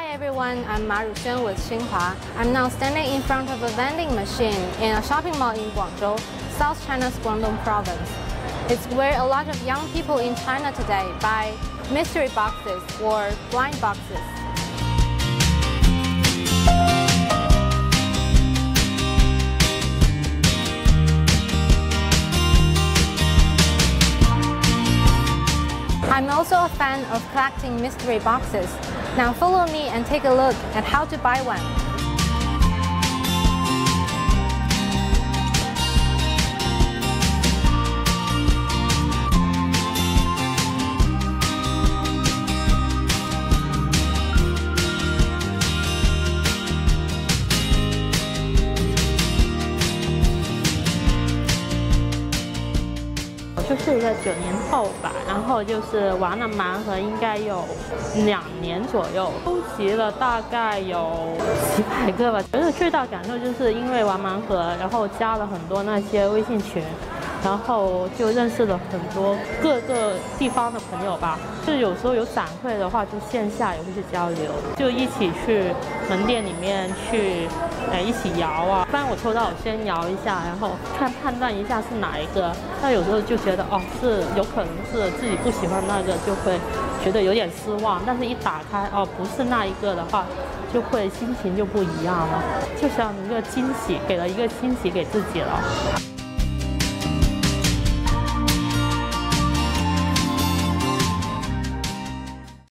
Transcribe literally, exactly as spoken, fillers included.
Hi everyone, I'm Ma Ruxian with Xinhua. I'm now standing in front of a vending machine in a shopping mall in Guangzhou, South China's Guangdong province. It's where a lot of young people in China today buy mystery boxes or blind boxes. I'm also a fan of collecting mystery boxes. Now follow me and take a look at how to buy one. 就是一个九零后吧，然后就是玩了盲盒，应该有两年左右，收集了大概有几百个吧。觉得最大感受就是因为玩盲盒，然后加了很多那些微信群，然后就认识了很多各个地方的朋友吧。就是有时候有展会的话，就线下也会去交流，就一起去门店里面去。 哎，一起摇啊！不然我抽到，我先摇一下，然后看判断一下是哪一个。那有时候就觉得哦，是有可能是自己不喜欢那个，就会觉得有点失望。但是一打开哦，不是那一个的话，就会心情就不一样了，就像一个惊喜，给了一个惊喜给自己了。